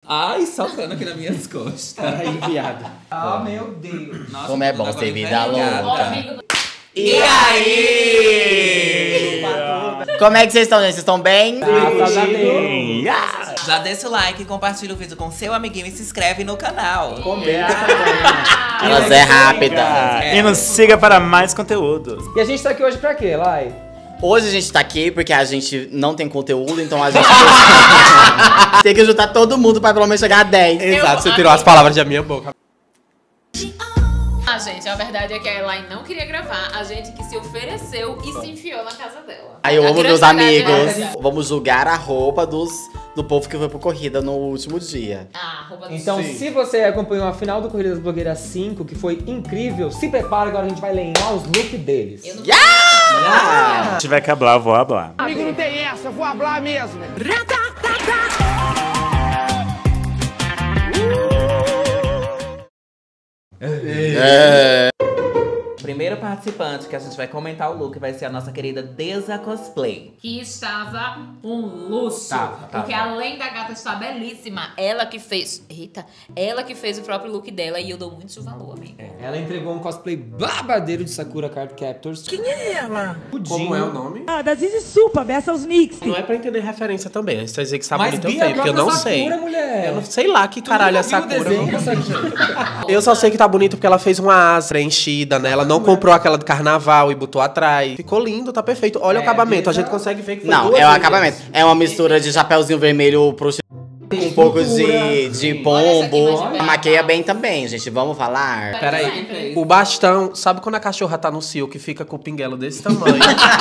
Ai, socando aqui nas minhas costas. Ai, viado. Ah, meu Deus. Nossa, Como é bom ter vida louca. E aí? Como é que vocês estão, gente? Vocês estão bem? Graças a Deus. Já deixa o like, compartilha o vídeo com seu amiguinho e se inscreve no canal. Elas é rápida. E nos siga para mais conteúdos. E a gente tá aqui hoje pra quê, Lai? Hoje a gente tá aqui porque a gente não tem conteúdo, então a gente tem que juntar todo mundo pra pelo menos chegar a 10. Exato, você tirou as palavras da minha boca. Ah, gente, a verdade é que a Elaine não queria gravar, a gente que se ofereceu e se enfiou na casa dela. Aí eu A amo grande meus verdade amigos. é essa. Vamos julgar a roupa do povo que foi pro corrida no último dia. Ah, roupa do Então, se você acompanhou a final do Corrida das Blogueiras 5, que foi incrível, se prepara, agora a gente vai lembrar os looks deles. Eu não Se tiver que hablar, eu vou hablar. Amigo, não tem essa, eu vou hablar mesmo. Primeiro participante que a gente vai comentar o look vai ser a nossa querida Deza Cosplay. que estava um luxo. Porque além da gata estar belíssima, ela que fez. Eita, ela que fez o próprio look dela e eu dou muito valor, amigo. Ela entregou um cosplay babadeiro de Sakura Card Captors. Quem é ela? Como é o nome? Ah, das Easy Supa, beça os mix. Não é pra entender referência também. A gente vai dizer que sabe Mas bonito ou Bia, feio, porque eu não Sakura, sei. mulher. Eu não sei lá que caralho é Tu nunca viu o Sakura. desenho dessa aqui? Eu só sei que tá bonito porque ela fez uma asa preenchida, né? Ela não comprou aquela do carnaval e botou atrás. Ficou lindo, tá perfeito. Olha o acabamento, a gente consegue ver que foi Não, duas é o vezes. acabamento. É uma mistura de chapéuzinho vermelho pro com um pouco de pombo. Maqueia bem também, gente. Vamos falar? Peraí. O bastão, sabe quando a cachorra tá no cio que fica com o pinguelo desse tamanho?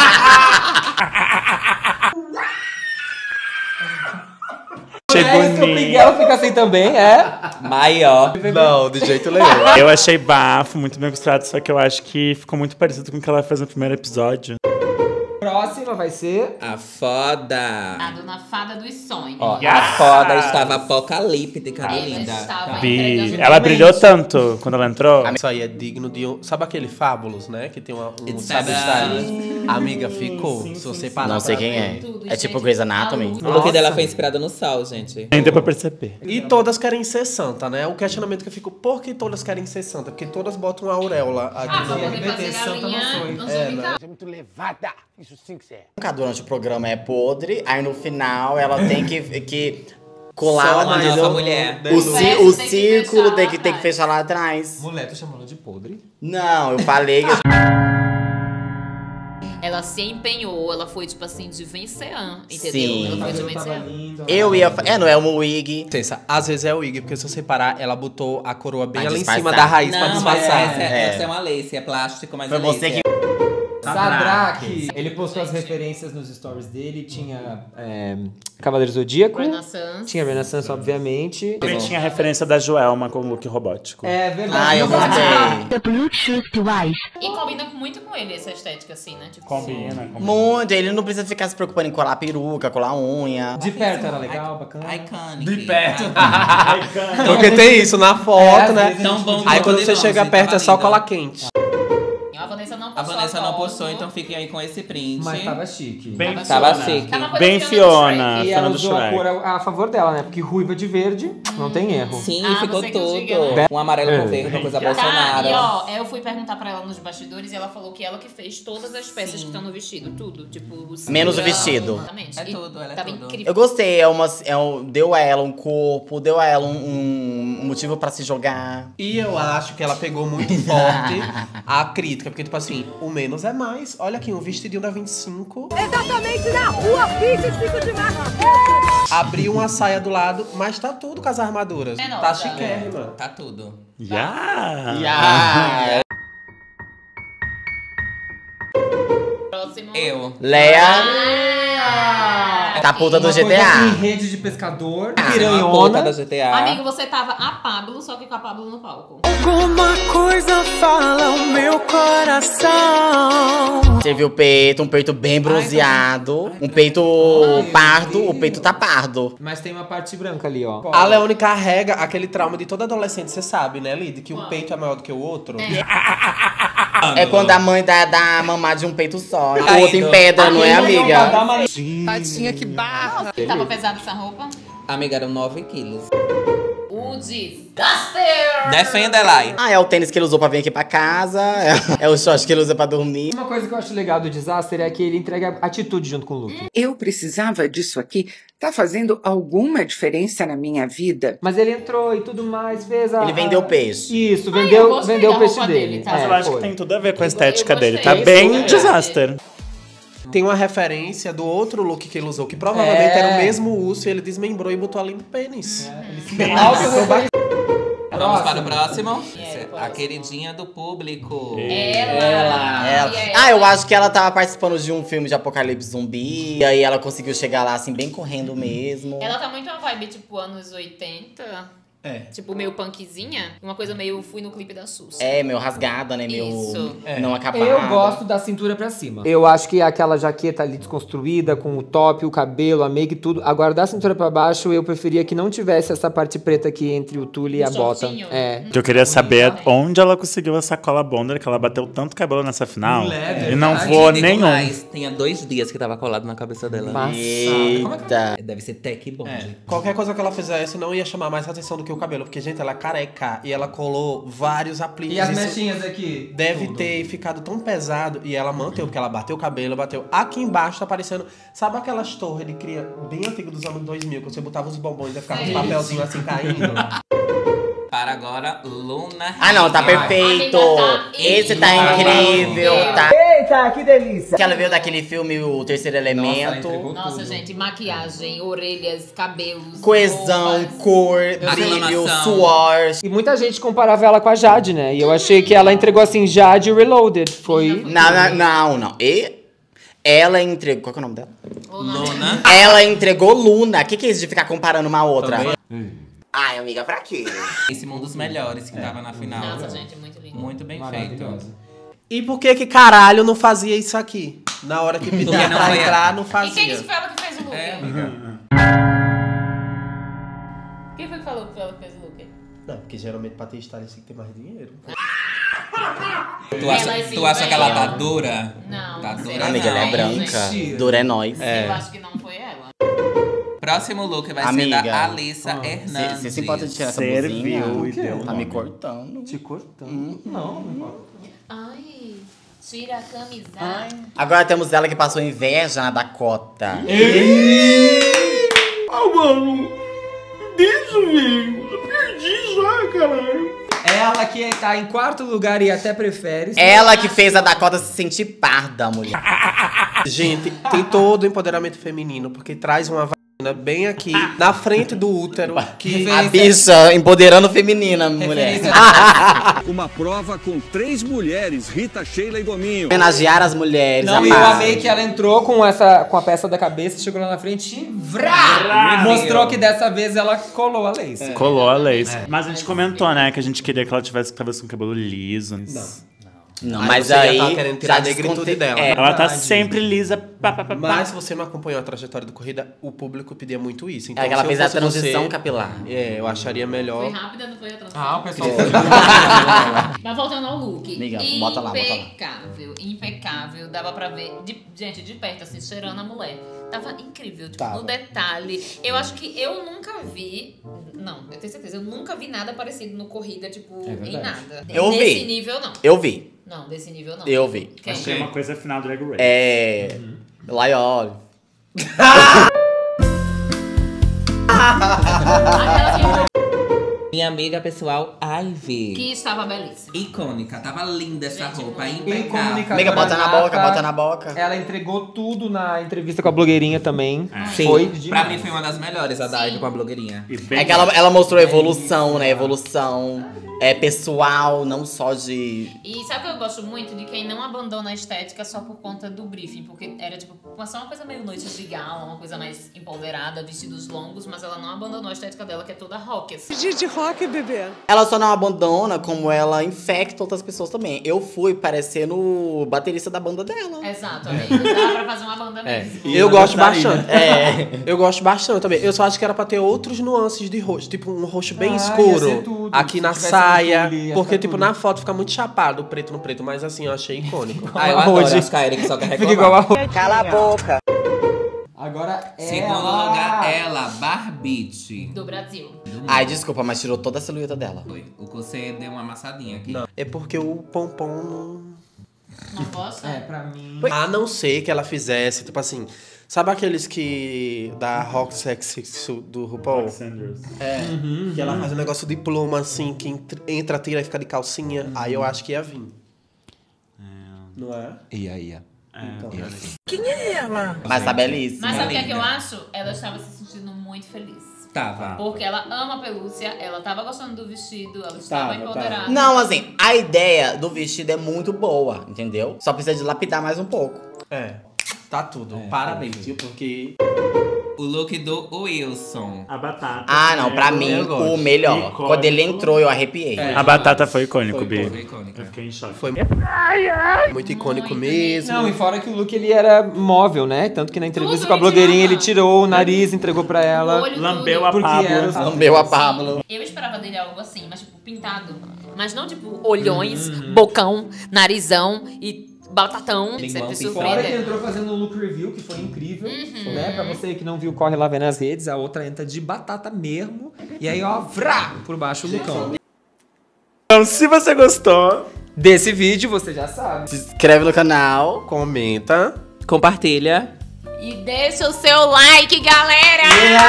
Achei É, que o bonito. Miguel fica assim também, é? Maior. Não, de jeito nenhum. Eu achei bafo, muito bem costurado, só que eu acho que ficou muito parecido com o que ela fez no primeiro episódio. Próxima vai ser... A foda. A dona Fada dos Sonhos. Ó, a foda estava apocalíptica, ela linda. estava Bi, entregando ela brilhou tanto quando ela entrou. Isso aí é digno de um... Sabe aquele Fábulos, né? Que tem um It's sabe fabulous. style? A amiga ficou. Se você parar Não sei pra quem ver. é. tudo, É gente. tipo Grey's Anatomy. O look dela foi inspirado no sol, gente. Nem deu pra perceber. E todas querem ser santa, né? O questionamento que eu fico, por que todas querem ser santa? Porque todas botam uma auréola Ah, aqui pra no... poder fazer a linha angelical. É muito levada. Isso sim que você é. Durante o programa é podre, aí no final ela tem que colar Só lá, uma entendeu? nova mulher. O, o Tem que círculo fechar tem lá que atrás. fechar lá atrás. Mulher, tô chamando de podre? Não, eu falei que Ela se empenhou, ela foi tipo assim de venceã, entendeu? Sim. Ela foi de Eu tava venceã. lindo. eu ia... não é um wig. Licença, às vezes é o wig, porque se você parar, ela botou a coroa bem Pra ali em disfarçar. cima da raiz pra Não, mas disfarçar. essa é uma lace, é plástico, mas Foi é você lace. que... Sadraque. Ele postou as referências nos stories dele. Tinha Cavaleiro Zodíaco. Renaissance. Tinha Renaissance, obviamente. Também tinha a referência da Joelma com o look robótico. É verdade. Ah, eu gostei. E combina muito com ele essa estética assim, né? Tipo, Combina. Muito, ele não precisa ficar se preocupando em colar peruca, colar unha. De perto era legal, bacana. Iconic. De perto. Porque tem isso na foto, às né? vezes Tão bom Aí quanto quando de você longe, chega perto tava é só linda. cola quente. A Vanessa não A postou Vanessa não foto. postou, então fiquem aí com esse print. Mas tava chique. Bem Tava Fiona. chique. Tá uma coisa Bem Fiona do Fiona. Shrek. E ela Fiona do usou a Shrek. cor a favor dela, né? Porque ruiva de verde, não tem erro. Sim, Ah, ficou você que tudo. diga, né? Um amarelo com verde, uma coisa Tá, Bolsonaro. e ó, eu fui perguntar pra ela nos bastidores e ela falou que ela que fez todas as peças que estão no vestido, tudo. Tipo, o Menos o cinturão, vestido. Exatamente. É E tudo, ela é tava tudo. incrível. Eu gostei, deu a ela um corpo, deu a ela um motivo pra se jogar. E eu acho que ela pegou muito forte a crítica, porque, tipo assim, o menos é mais. Olha aqui, um vestidinho da 25. Exatamente na rua, 25 de março. Abriu uma saia do lado, mas tá tudo com as armaduras. Menor, Tá tá. chiquérrima. Tá tudo. Ah, Próximo. Eu. Leia tá puta do Uma coisa em GTA. rede de pescador, Uma piranhona. puta da GTA. Amigo, você tava a Pablo, só que com a Pablo no palco. Alguma coisa fala o meu coração. Teve o peito, um peito bem bronzeado. Um peito pardo, o peito tá pardo. Mas tem uma parte branca ali, ó. A Leone carrega aquele trauma de todo adolescente, você sabe, né, Lid? Que um peito é maior do que o outro. É quando a mãe dá mamar de um peito só. O Caindo. outro em pedra, não é, amiga? Tadinha, que barra. Tava pesada essa roupa? Amiga, eram 9 quilos. O Disaster! Defenda, Elai. Ah, é o tênis que ele usou pra vir aqui pra casa. É o short que ele usa pra dormir. Uma coisa que eu acho legal do Disaster é que ele entrega atitude junto com o look. Eu precisava disso aqui. Tá fazendo alguma diferença na minha vida? Mas ele entrou e tudo mais, fez a... Ele vendeu peixe. Isso, eu vendeu gostei o da peixe roupa dele. dele, tá? Mas eu acho que foi. tem tudo a ver com a estética eu dele. gostei. Tá bem Isso, disaster. Tem uma referência do outro look que ele usou, que provavelmente era o mesmo urso, e ele desmembrou e botou ali no pênis. Vamos para o próximo. A queridinha do público. Ela. Ah, eu acho que ela tava participando de um filme de apocalipse zumbi. E aí ela conseguiu chegar lá, assim, bem correndo mesmo. Ela tá muito uma vibe, tipo, anos 80. Tipo, meio punkzinha. Uma coisa meio fui no clipe da Sus. É, meio rasgada, né? Meio Isso. não acabada. Eu gosto da cintura pra cima. Eu acho que aquela jaqueta ali desconstruída, com o top, o cabelo, a make e tudo. Agora, da cintura pra baixo, eu preferia que não tivesse essa parte preta aqui entre o tule e a bota. shortinho. É. Que eu queria saber onde ela conseguiu essa cola bonder, que ela bateu tanto cabelo nessa final. E não voou Digo nenhum. mais, tinha 2 dias que tava colado na cabeça dela. Eita. Deve ser tech bond. Qualquer coisa que ela fizesse não ia chamar mais atenção do que o cabelo, porque, gente, ela é careca e ela colou vários apliques. E as Isso mechinhas aqui? deve ter ficado tão pesado e ela manteve, porque ela bateu o cabelo, bateu. Aqui embaixo tá parecendo. Sabe aquelas torres de cria bem antigas dos anos 2000, que você botava os bombons e ficava um papelzinho assim caindo? Para agora, Luna. Ah, não, tá perfeito. Amiga, tá Esse tá incrível, tá? Eita, que delícia. Que ela veio daquele filme O Terceiro Elemento. Nossa, gente, maquiagem, orelhas, cabelos. Coesão, roupas. cor, brilho, Aclamação. suor. E muita gente comparava ela com a Jade, né? E eu achei que ela entregou assim, Jade Reloaded. Foi... Não. E ela entregou... Qual que é o nome dela? Luna. Ela entregou Luna. O que é isso de ficar comparando uma a outra? Ai, amiga, pra quê? Esse um dos melhores que tava na final. Nossa, gente, muito lindo. Muito bem feito. E por que caralho não fazia isso aqui? Na hora que pedia Porque não pra foi entrar, não E quem fazia. disse que foi ela que fez o look? amiga. Quem foi que falou que foi ela que fez o look? Não, porque geralmente pra ter stylist tem que ter mais dinheiro. Tu acha que ela tá dura? Não. Tá não sei. dura, Amiga, ela é não. branca. Dura é nós. Eu acho que não foi ela. Próximo look vai Amiga. ser da Alissa Hernandes. Você se importa de tirar essa Serviu blusinha? e deu Tá me cortando. Te cortando. Não. Ai, tira a camisa. Agora temos ela que passou inveja na Dakota. Ela que tá em quarto lugar e até prefere. Ela que fez a Dakota se sentir parda, mulher. Gente, tem todo o empoderamento feminino, porque traz uma vagina bem aqui, na frente do útero, que A bicha empoderando feminina, mulher. Uma prova com 3 mulheres, Rita, Sheila e Gominho. Homenagear as mulheres. Não, e eu amar. amei que ela entrou com a peça da cabeça, chegou lá na frente e mostrou que dessa vez ela colou a lace. Colou a lace. Mas a gente comentou, né, que a gente queria que ela tivesse talvez com o cabelo liso. Não, Aí mas você já aí tá querendo tirar já a negritude desconte- dela. É, Ela tá sempre lisa. Pá, pá, pá, pá. Mas se você não acompanhou a trajetória do corrida, o público pedia muito isso. Então, é que ela se eu fez a fosse transição você, capilar. eu acharia melhor. Foi rápida, não foi a transição? o pessoal Mas voltando ao look. Amiga, bota lá, bota lá. Impecável, impecável. Dava pra ver, gente, de perto, assim, cheirando a mulher. Tava incrível, tipo, no detalhe. Eu acho que eu nunca vi... Não, eu tenho certeza, eu nunca vi nada parecido no corrida, tipo, em nada. Eu vi. Desse nível, não. Eu vi. Não, desse nível, não. Eu vi. Quem? Achei uma coisa final do Drag Race. É. Laiol. Aquela Minha amiga pessoal, Ivy. que estava belíssima. Icônica, tava linda essa Gente, roupa, muito impecável. Amiga, bota na boca, bota na boca. Ela entregou tudo na entrevista com a blogueirinha também. Sim, Foi pra demais. mim foi uma das melhores, a da Ivy com a blogueirinha. E bem É que ela mostrou evolução, né? Evolução pessoal, não só de. E sabe o que eu gosto muito? De quem não abandona a estética só por conta do briefing. Porque era, tipo, só uma coisa meio noite de gala, uma coisa mais empoderada, vestidos longos. Mas ela não abandonou a estética dela, que é toda rock, assim. Dia de rock, bebê. Ela só não abandona, como ela infecta outras pessoas também. Eu fui parecendo o baterista da banda dela. Exato, amiga. Dá pra fazer uma banda mesmo. Eu gosto bastante. É. Eu gosto bastante também. Eu só acho que era pra ter outros nuances de rosto. Tipo, um rosto bem Ia ser escuro. tudo. Aqui Se na tivesse saia. no tule, ia Porque, ficar tipo, tudo. na foto fica muito chapado, preto no preto. Mas assim, eu achei icônico. Ah, eu adoro Hoje. as Kairi que só quer Fica igual reclamar. a Cala a boca. Agora Segundo lugar, ela, Barbite. Do Brasil. Ai, desculpa, mas tirou toda a silhueta dela. Foi. O que você deu uma amassadinha aqui. Não, é porque o pompom Não posso? pra mim. A não ser que ela fizesse, tipo assim. Sabe aqueles que. Da Rock Sexy do RuPaul? Que ela faz um negócio de pluma assim, que entra, tira e fica de calcinha. Aí eu acho que ia vir. Não é? Ia. Então. Quem é ela? Mas tá belíssima. Mas sabe o que é que eu linda. acho? Ela estava se sentindo muito feliz. Tava. Porque ela ama a pelúcia, ela tava gostando do vestido, ela estava empoderada. Não, assim, a ideia do vestido é muito boa, entendeu? Só precisa de lapidar mais um pouco. É. Tá tudo. Parabéns, viu? Porque. O look do Wilson. A batata. Ah, não, pra mim, eu gosto. o melhor. Icônico. Quando ele entrou, eu arrepiei. A batata foi icônico, Bi. Foi icônica. Eu fiquei em choque. Foi muito icônico mesmo. Não, e fora que o look ele era móvel, né? Tanto que na entrevista Tudo com a ele blogueirinha tirava. ele tirou o nariz, entregou pra ela. O olho Lambeu tudo. a Porque era Pablo. Lambeu a Pablo. Eu esperava dele algo assim, mas tipo, pintado. Mas não tipo, olhões, bocão, narizão e batatão. Limão Sempre pintado. Fora que surpreender. entrou fazendo um look review, que foi incrível, né? Pra você que não viu, corre lá ver nas redes. A outra entra de batata mesmo. E aí, ó, vrá, por baixo o lookão. Então, se você gostou, Desse vídeo, você já sabe. Se inscreve no canal. Comenta. Compartilha. E deixa o seu like, galera!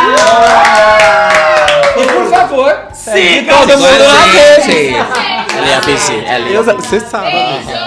E por favor, Siga todo mundo na rede. Ela ia pedir, ela ia. Você sabe. Beijo!